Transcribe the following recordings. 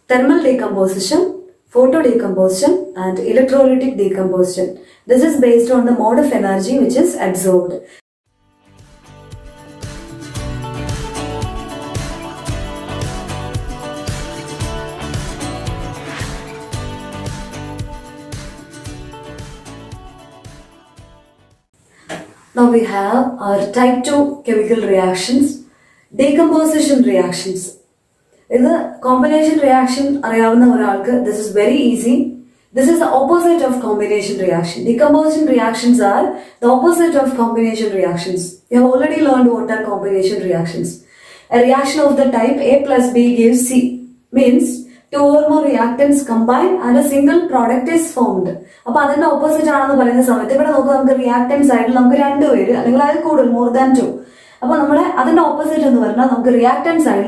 thermal decomposition, photodecomposition and electrolytic decomposition. This is based on the mode of energy which is absorbed. Now we have our type 2 chemical reactions, decomposition reactions. In the combination reaction, this is very easy. This is the opposite of combination reaction. Decomposition reactions are the opposite of combination reactions. You have already learned what are combination reactions. A reaction of the type A plus B gives C, means two or more reactants combine and a single product is formed. So, that's the opposite of the reactant side, more than two. So, that's the opposite of the reactant side,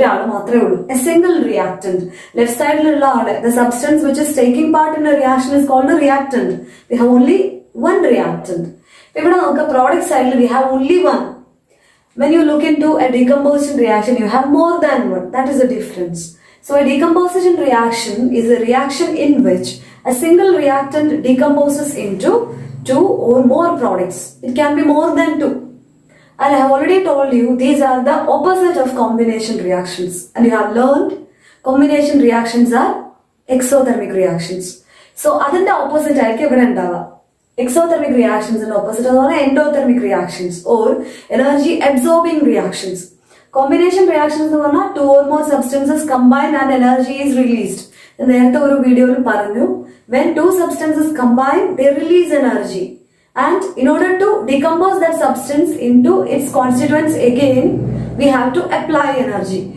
a single reactant. Left side, the substance which is taking part in a reaction is called a reactant. We have only one reactant. If the product side, we have only one. When you look into a decomposition reaction, you have more than one. That is the difference. So, a decomposition reaction is a reaction in which a single reactant decomposes into two or more products. It can be more than two. And I have already told you these are the opposite of combination reactions. And you have learned combination reactions are exothermic reactions. So, that is the opposite. Exothermic reactions are opposite of endothermic reactions or energy absorbing reactions. Combination reactions are two or more substances combine and energy is released. In the video, when two substances combine, they release energy. And in order to decompose that substance into its constituents again, we have to apply energy.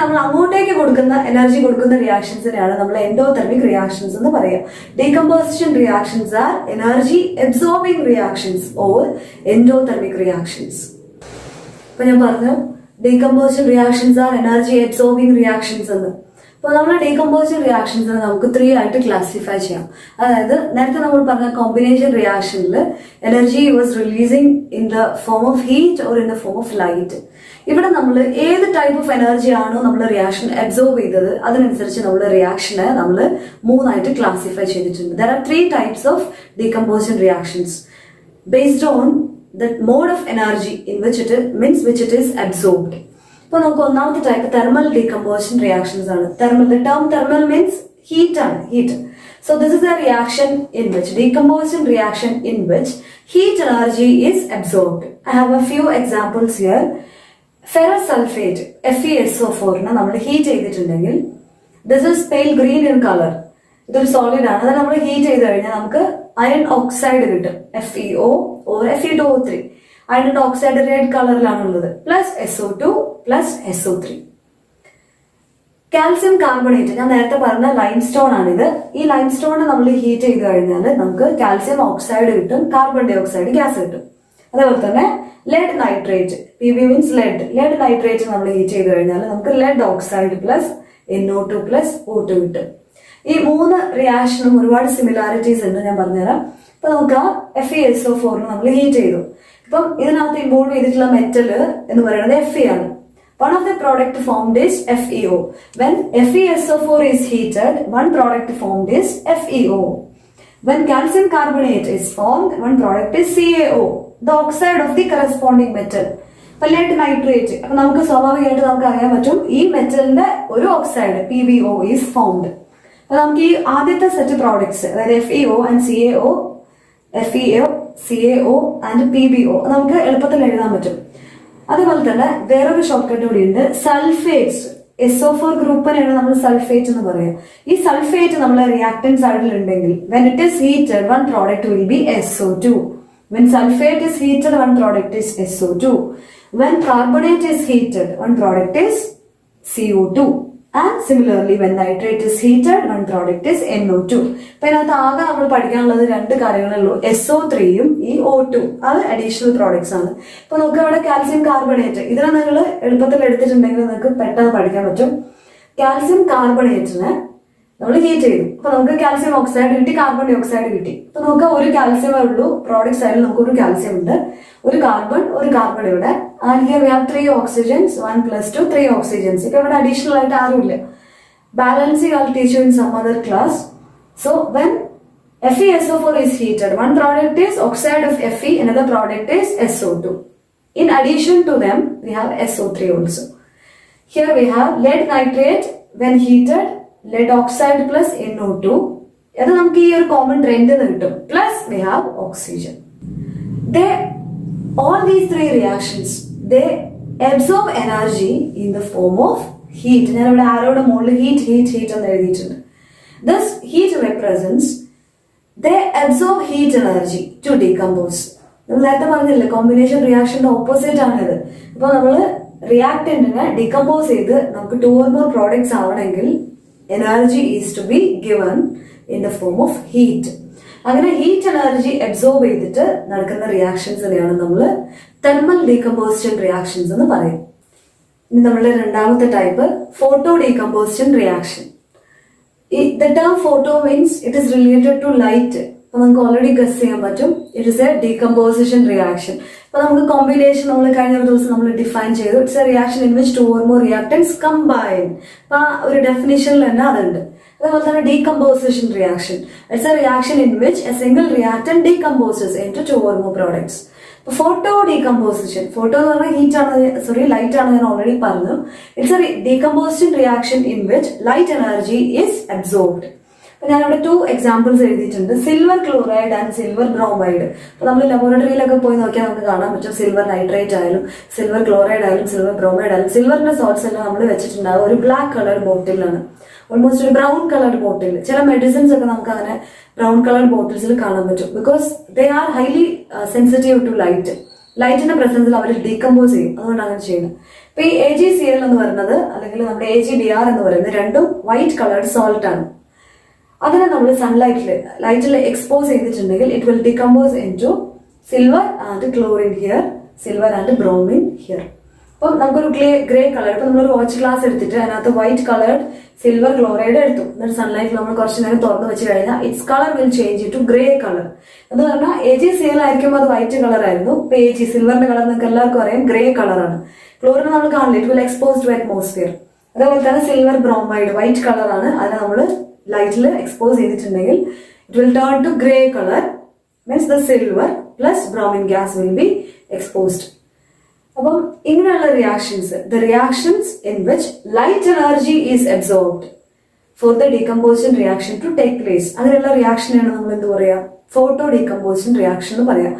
Energy reactions are endothermic reactions. Decomposition reactions are energy absorbing reactions or endothermic reactions. Decomposition reactions are energy absorbing reactions. So, decomposition reactions we three classify. That combination reaction, energy was releasing in the form of heat or in the form of light. Here, what type of energy is reaction absorb reaction classify. There are three types of decomposition reactions based on the mode of energy in which it is absorbed. So, now the type of thermal decomposition reactions. The term thermal means heat. So, this is a reaction in which, decomposition reaction in which heat energy is absorbed. I have a few examples here. Ferrous sulfate, FeSO4, heat. This is pale green in color. This is solid. Then heat iron oxide, FeO or Fe2O3. Iron oxide red color plus SO2 plus SO3. Calcium carbonate, limestone. This limestone heat calcium oxide carbon dioxide gas. Lead nitrate, Pb means lead. Lead nitrate heat lead oxide plus NO2 plus O2. These three reactions have similarities. FeSO4 heat. Now, this metal Fe. One of the product formed is FeO. When FeSO4 is heated, one product formed is FeO. When calcium carbonate is formed, one product is CaO, the oxide of the corresponding metal. Lead nitrate. This metal oxide PbO is formed. Now, these set of products, FeO and CaO, FeO, CaO and PbO. There is a shortcut sulfates. SO4 group sulfate. This sulfate reactant side. When it is heated, one product will be SO2. When sulfate is heated, one product is SO2. When carbonate is heated, one product is CO2. And similarly, when nitrate is heated, one product is NO2. Now, SO3 and O2 are additional products. Now, calcium carbonate. This is calcium carbonate. heat. Calcium oxide, carbon dioxide. So, calcium product side calcium. One carbon, and here we have 3 oxygens, 1 plus 2, 3 oxygens. If you have additional light, Balancing I'll teach you in some other class. So when FeSO4 is heated, one product is oxide of Fe, another product is SO2. In addition to them, we have SO3 also. Here we have lead nitrate when heated, lead oxide plus NO2. That is a common trend. Plus we have oxygen. All these three reactions, they absorb energy in the form of heat. This heat represents, they absorb heat energy to decompose. Combination reaction opposite. Reactant decompose two or more products, energy is to be given in the form of heat. Heat energy absorb reactions thermal decomposition reactions. This is the type photo decomposition reaction. The term photo means it is related to light. Already it is a decomposition reaction. Combination define it's a reaction in which two or more reactants combine. Definition decomposition reaction. It's a reaction in which a single reactant decomposes into two or more products. Photo decomposition. Photo heat light already parallel. It's a decomposition reaction in which light energy is absorbed. I have two examples: silver chloride and silver bromide. We have laboratory silver nitrate, silver chloride, silver bromide. Silver salts are black colored bottle. Almost a brown colored bottle. Some medicines are brown colored bottles because they are highly sensitive to light. Light in the presence of decompose. AgCl AgBr white colored salt. That's sunlight light expose it will decompose into silver and chlorine here, silver and bromine here. We have grey color. We have watch glass and white colored silver chloride. Sunlight its color will change into grey color. AgCl is white color. Silver color grey color. Chlorine it will expose to atmosphere. Silver bromide white color lightly expose it will turn to grey color. Means the silver plus bromine gas will be exposed. Reactions, the reactions in which light energy is absorbed for the decomposition reaction to take place. That is reaction photo decomposition reaction. An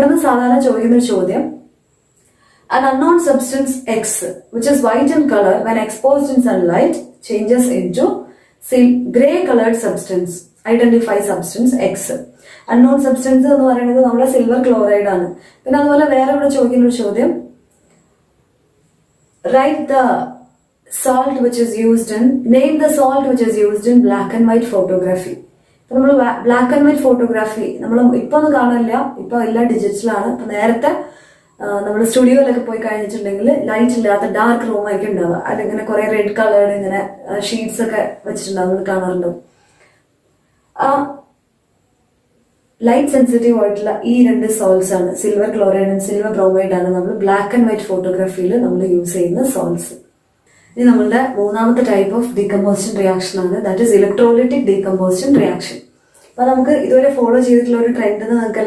unknown substance X, which is white in color, when exposed in sunlight, changes into grey colored substance. Identify substance X. Unknown substance is silver chloride. Write the salt which is used in, name the salt which is used in black and white photography. Black and white photography, we don't see it digital. We studio light dark room, red colored sheets. Light sensitive these salts silver chloride and silver bromide black and white photography use salts. This is the type of decomposition reaction, that is electrolytic decomposition reaction. Now, we follow a trend.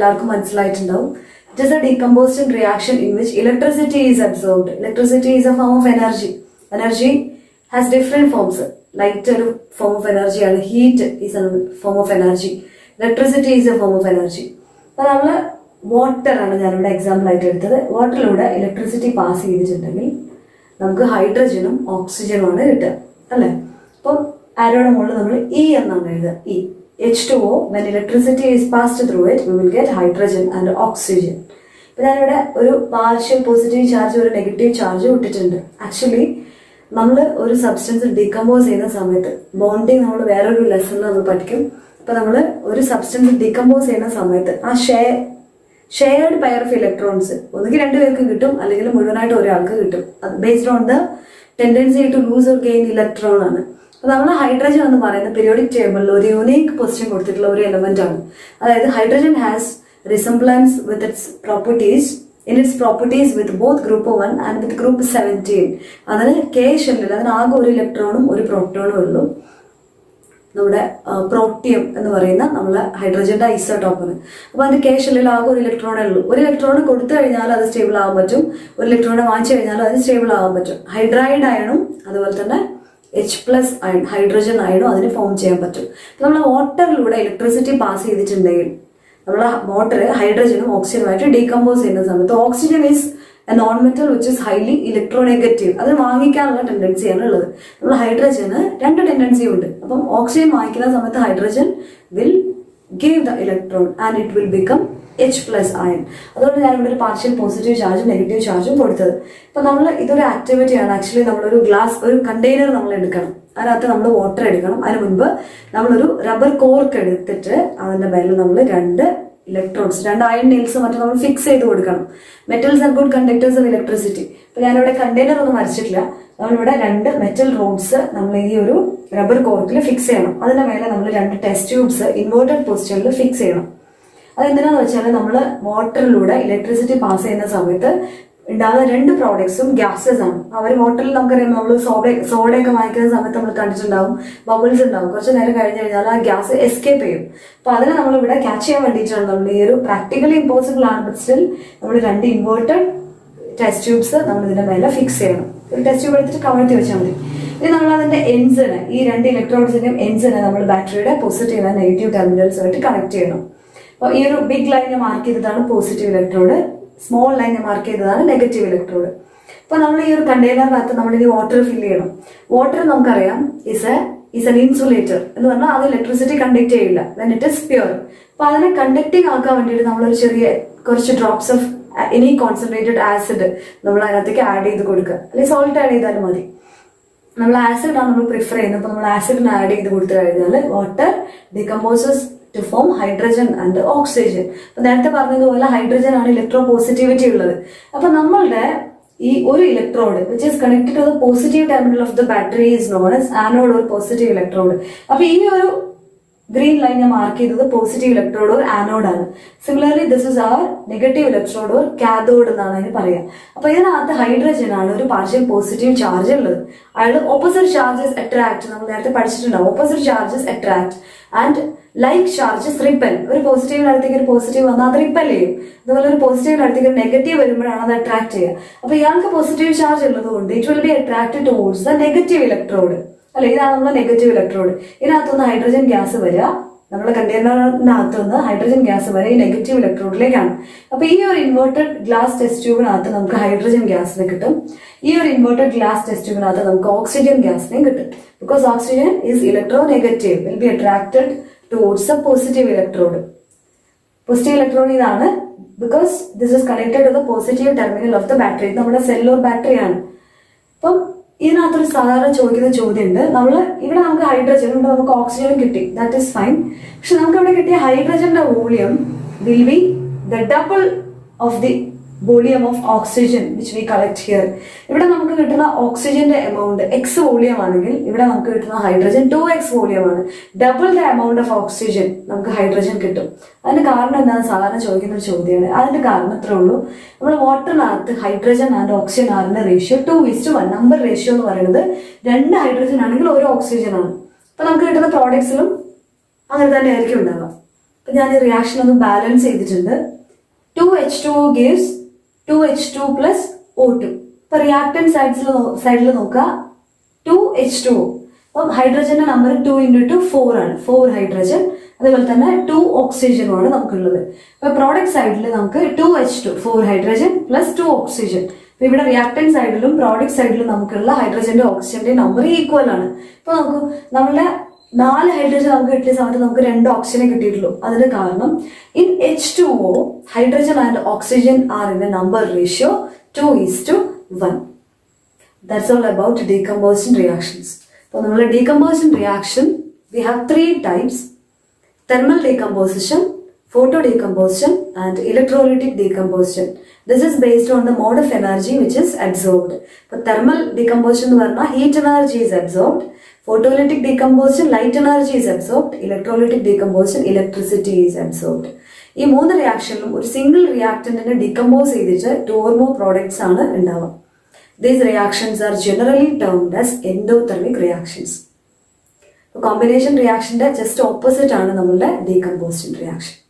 It is a decomposition reaction in which electricity is absorbed. Electricity is a form of energy. Energy has different forms. Light is a form of energy and heat is a form of energy. Electricity is a form of energy. Water is an example. Water electricity pass hydrogen and oxygen. E. H2O, when electricity is passed through it, we will get hydrogen and oxygen. But then a partial positive charge or negative charge. Actually, we will substance decompose bonding is a lesson. But we substance decompose shared pair of electrons. Based on the tendency to lose or gain electron. Hydrogen on the periodic table or unique position element. Hydrogen has resemblance with its properties with both group 1 and with group 17. K shell electron or proton. നമ്മുടെ protium എന്ന് പറയുന്ന നമ്മളെ ഹൈഡ്രജന്റെ ഐസോടോപ്പാണ്. അപ്പൊ അതിന്റെ K ഷെല്ലിൽ ആകെ ഒരു ഇലക്ട്രോണേ ഉള്ളൂ. ഒരു ഇലക്ട്രോൺ കൊടുത്തു കഴിഞ്ഞാൽ അത് സ്റ്റേബിൾ ആകാൻ പറ്റും, ഒരു ഇലക്ട്രോണെ വാങ്ങിച്ചു കഴിഞ്ഞാൽ അത് സ്റ്റേബിൾ ആകാൻ പറ്റും. ഹൈഡ്രൈഡ് അയണും അതുപോലെ തന്നെ H+ അയൺ, ഹൈഡ്രജൻ അയണും അതിന് ഫോം ചെയ്യാൻ പറ്റും. നമ്മൾ വാട്ടറിലൂടെ ഇലക്ട്രിസിറ്റി പാസ് ചെയ്തിട്ടുണ്ടെങ്കിൽ നമ്മളെ വാട്ടർ ഹൈഡ്രജനും ഓക്സിജനുമായിട്ട് ഡീകമ്പോസ് ചെയ്യുന്ന സമയത്ത് oxygen is a non-metal which is highly electronegative. അത് വാങ്ങിക്കാനുള്ള ടെൻഡൻസിയാണ് ഉള്ളത്. നമ്മൾ ഹൈഡ്രജന് രണ്ട് ടെൻഡൻസി ഉണ്ട്. അപ്പം ഓക്സിജൻ വാങ്ങിക്കുന്ന സമയത്ത് hydrogen will give the electron and it will become H+ ion. അതുകൊണ്ട് ഞാൻ ഇവിടെ ഒരു പാർഷ്യൽ പോസിറ്റീവ് ചാർജും നെഗറ്റീവ് ചാർജും കൊടുത്തത്. അപ്പൊ നമ്മൾ ഇതൊരു ആക്ടിവിറ്റിയാണ്. ആക്ച്വലി നമ്മളൊരു ഗ്ലാസ്, ഒരു കണ്ടെയ്നർ നമ്മൾ എടുക്കണം, അതിനകത്ത് നമ്മൾ വാട്ടർ എടുക്കണം. അതിന് മുൻപ് നമ്മളൊരു റബ്ബർ കോർക്ക് എടുത്തിട്ട് അതിന്റെ മേലെ നമ്മൾ രണ്ട് ഇലക്ട്രോൺസ്, രണ്ട് അയൺ നെയിൽസ് മറ്റും നമ്മൾ ഫിക്സ് ചെയ്ത് കൊടുക്കണം. Metals are good conductors of electricity. അപ്പൊ ഞാനിവിടെ കണ്ടെയ്നർ ഒന്നും വരച്ചിട്ടില്ല. നമ്മളിവിടെ രണ്ട് മെറ്റൽ റോഡ്സ് നമ്മൾ ഈ ഒരു റബ്ബർ കോർക്കിൽ ഫിക്സ് ചെയ്യണം. അതിന്റെ മേലെ നമ്മൾ രണ്ട് ടെസ്റ്റ് ട്യൂബ്സ് ഇൻവേർട്ടഡ് പൊസിഷനിൽ ഫിക്സ് ചെയ്യണം. അതെന്തിനാന്ന് വെച്ചാൽ നമ്മൾ വാട്ടറിലൂടെ ഇലക്ട്രിസിറ്റി പാസ് ചെയ്യുന്ന സമയത്ത് ഉണ്ടാകുന്ന രണ്ട് പ്രോഡക്ട്സും ഗ്യാസസ് ആണ്. അവർ വാട്ടറിൽ നമുക്കറിയാം, നമ്മൾ സോഡയൊക്കെ വാങ്ങിക്കുന്ന സമയത്ത് നമ്മൾ കണ്ടിട്ടുണ്ടാവും ബബിൾസ് ഉണ്ടാവും. കുറച്ച് നേരം കഴിഞ്ഞ് കഴിഞ്ഞാൽ ആ ഗ്യാസ് എസ്കേപ്പ് ചെയ്യും. അപ്പൊ അതിനെ നമ്മൾ ഇവിടെ ക്യാച്ച് ചെയ്യാൻ വേണ്ടിയിട്ടാണ് നമ്മൾ ഈ ഒരു പ്രാക്ടിക്കലി ഇമ്പോസിബിൾ ആണ്, ബട്ട് സ്റ്റിൽ നമ്മൾ രണ്ട് ഇൻവേർട്ടഡ് ടെസ്റ്റ് ട്യൂബ്സ് നമ്മൾ ഇതിന്റെ മേലെ ഫിക്സ് ചെയ്യണം. ഒരു ടെസ്റ്റ് ട്യൂബ് എടുത്തിട്ട് കമഴ്ത്തി വെച്ചാൽ മതി. ഇനി നമ്മൾ അതിന്റെ എൻസിനെ, ഈ രണ്ട് ഇലക്ട്രോൺസിന്റെയും എൻസിനെ നമ്മൾ ബാറ്ററിയുടെ പോസിറ്റീവ് ആൻഡ് നെഗറ്റീവ് ടെർമിനൽസുമായിട്ട് കണക്ട് ചെയ്യണം. അപ്പൊ ഈ ഒരു ബിഗ് ലൈനെ മാർക്ക് ചെയ്തതാണ് പോസിറ്റീവ് ഇലക്ട്രോഡ്, സ്മോൾ ലൈനെ മാർക്ക് ചെയ്തതാണ് നെഗറ്റീവ് ഇലക്ട്രോഡ്. അപ്പൊ നമ്മൾ ഈ ഒരു കണ്ടെയ്നറിനകത്ത് നമ്മൾ ഈ വാട്ടർ ഫില്ല് ചെയ്യണം. വാട്ടർ നമുക്കറിയാം ഇസ് എൻ ഇൻസുലേറ്റർ എന്ന് പറഞ്ഞാൽ അത് ഇലക്ട്രിസിറ്റി കണ്ടക്ട് ചെയ്യില്ല, ദെൻ ഇറ്റ് ഇസ് പ്യുവർ. അപ്പൊ അതിനെ കണ്ടക്ടിങ് ആക്കാൻ വേണ്ടിയിട്ട് നമ്മളൊരു ചെറിയ കുറച്ച് drops of any concentrated acid നമ്മൾ അതിനകത്തേക്ക് ആഡ് ചെയ്ത് കൊടുക്കുക, അല്ലെങ്കിൽ സോൾട്ട് ആഡ് ചെയ്താലും മതി. നമ്മൾ ആസിഡ് ആണ് നമ്മൾ പ്രിഫർ ചെയ്യുന്നത്. അപ്പൊ നമ്മൾ ആസിഡിന് ആഡ് ചെയ്ത് കൊടുത്തു കഴിഞ്ഞാൽ water decomposes to form hydrogen and oxygen. അപ്പൊ നേരത്തെ പറഞ്ഞതുപോലെ ഹൈഡ്രജൻ ആണ് ഇലക്ട്രോ പോസിറ്റിവിറ്റി ഉള്ളത്. അപ്പൊ നമ്മളുടെ ഈ ഒരു electrode which is connected to the positive terminal of the battery is known as anode ഒരു പോസിറ്റീവ് ഇലക്ട്രോഡ്. അപ്പൊ ഈ ഒരു ഗ്രീൻ ലൈൻ ഞാൻ മാർക്ക് ചെയ്തത് പോസിറ്റീവ് ഇലക്ട്രോഡ് ഓർ ആനോഡ് ആണ്. Similarly this is our negative electrode or cathode എന്നാണ് അതിന് പറയുക. അപ്പൊ ഇതിനകത്ത് ഹൈഡ്രജൻ ആണ് ഒരു പാർഷ്യൽ പോസിറ്റീവ് ചാർജ് ഉള്ളത്. അയാൾ ഓപ്പോസിറ്റ് ചാർജസ് അട്രാക്ട്, നമ്മൾ നേരത്തെ പഠിച്ചിട്ടുണ്ടാവും. Opposite charges attract and like charges repel. ഒരു പോസിറ്റീവിന് അടുത്തേക്ക് ഒരു പോസിറ്റീവ് വന്നാൽ അത് റിപ്പൽ ചെയ്യും. അതുപോലെ ഒരു പോസിറ്റീവിന് അടുത്തേക്ക് ഒരു നെഗറ്റീവ് വരുമ്പോഴാണ് അത് അട്രാക്ട് ചെയ്യുക. അപ്പൊ ഇയാൾക്ക് പോസിറ്റീവ് ചാർജ് ഉള്ളത് കൊണ്ട് it will be attracted towards the negative electrode. അല്ലെ, ഇതാണ് നമ്മുടെ നെഗറ്റീവ് ഇലക്ട്രോഡ്. ഇതിനകത്തുനിന്ന് ഹൈഡ്രജൻ ഗ്യാസ് വരിക, നമ്മുടെ കണ്ടെയ്നറിനകത്തുനിന്ന് ഹൈഡ്രജൻ ഗ്യാസ് വരെ ഈ നെഗറ്റീവ് ഇലക്ട്രോഡിലേക്കാണ്. അപ്പൊ ഈ ഒരു ഇൻവേർട്ടഡ് ഗ്ലാസ് ടെസ്റ്റ് ട്യൂബിനകത്ത് നമുക്ക് ഹൈഡ്രജൻ ഗ്യാസിനെ കിട്ടും. ഈ ഒരു ഇൻവേർട്ടഡ് ഗ്ലാസ് ടെസ്റ്റ് ട്യൂബിനകത്ത് നമുക്ക് ഓക്സിജൻ ഗ്യാസിനെയും കിട്ടും. Because oxygen is electronegative, will be attracted towards a positive electrode. Positive electrode ഇതാണ്, because this is connected to the positive terminal of the battery. ഇത് നമ്മുടെ സെല്ലോർ ബാറ്ററി ആണ്. അപ്പം ഇതിനകത്തൊരു സാധാരണ ചോദിക്കുന്ന ചോദ്യം ഉണ്ട്. ഇവിടെ നമുക്ക് ഹൈഡ്രജനും ഇവിടെ നമുക്ക് ഓക്സിജനും കിട്ടി, ദാറ്റ് ഈസ് ഫൈൻ. പക്ഷെ നമുക്ക് ഇവിടെ കിട്ടിയ ഹൈഡ്രജന്റെ volume will be the double of the volume of oxygen which we collect here. ഇവിടെ നമുക്ക് കിട്ടുന്ന ഓക്സിജന്റെ എമൗണ്ട് എക്സ് വോളിയം ആണെങ്കിൽ ഇവിടെ നമുക്ക് കിട്ടുന്ന ഹൈഡ്രജൻ 2x വോളിയം ആണ്. Double the amount of oxygen നമുക്ക് ഹൈഡ്രജൻ കിട്ടും. അതിന്റെ കാരണം എന്താണെന്ന് സാധാരണ ചോദിക്കുന്ന ഒരു ചോദ്യമാണ്. അതിന്റെ കാരണം ഇത്രേ ഉള്ളൂ. നമ്മൾ വാട്ടറിനകത്ത് ഹൈഡ്രജൻ ആൻഡ് ഓക്സിജൻ ആറിന്റെ റേഷ്യോ 2:1. നമ്പർ റേഷ്യോ എന്ന് പറയുന്നത് 2 ഹൈഡ്രജൻ ആണെങ്കിൽ 1 ഓക്സിജൻ ആണ്. അപ്പൊ നമുക്ക് കിട്ടുന്ന പ്രോഡക്ട്സിലും അങ്ങനെ തന്നെ ആയിരിക്കും ഉണ്ടാവുക. അപ്പൊ ഞാൻ ഈ റിയാക്ഷൻ ഒന്ന് ബാലൻസ് ചെയ്തിട്ടുണ്ട്. 2H2O gives 2H2 plus O2. ഇപ്പൊ റിയാക്ടന്റ് സൈഡിൽ നോക്കുക 2H2O. അപ്പം ഹൈഡ്രജന്റെ നമ്പർ 2 × 2 4 ആണ്. 4 ഹൈഡ്രജൻ, അതുപോലെ തന്നെ 2 ഓക്സിജനുമാണ് നമുക്കുള്ളത്. അപ്പൊ പ്രോഡക്റ്റ് സൈഡിൽ നമുക്ക് 2H2 4 ഹൈഡ്രജൻ പ്ലസ് 2 ഓക്സിജൻ. അപ്പൊ ഇവിടെ റിയാക്ടന്റ് സൈഡിലും പ്രോഡക്റ്റ് സൈഡിലും നമുക്കുള്ള ഹൈഡ്രജന്റെ ഓക്സിജന്റെ നമ്പർ ഈക്വൽ ആണ്. ഇപ്പൊ നമുക്ക് നമ്മളുടെ 4 ഹൈഡ്രജൻ നമുക്ക് കിട്ടിയ സമയത്ത് നമുക്ക് 2 ഓക്സിജനെ കിട്ടിയിട്ടുള്ളൂ. അതിന് കാരണം in H2O hydrogen and oxygen are in a number ratio 2:1. That's all about decomposition reactions. So നമ്മൾ decomposition reaction we have 3 types: thermal decomposition, photo decomposition and electrolytic decomposition. This is based on the mode of energy which is absorbed. So thermal decomposition എന്ന് പറഞ്ഞാൽ heat energy is absorbed, photolytic decomposition light energy is absorbed, electrolytic decomposition electricity is absorbed. ഈ 3 റിയാക്ഷനിലും ഒരു single റിയാക്ടന്റിനെ decompose ചെയ്തിട്ട് 2 or more products ആണ് ഉണ്ടാവുക. These reactions are generally termed as endothermic reactions. Combination റിയാക്ഷന്റെ just opposite ആണ് നമ്മളുടെ decomposition reaction.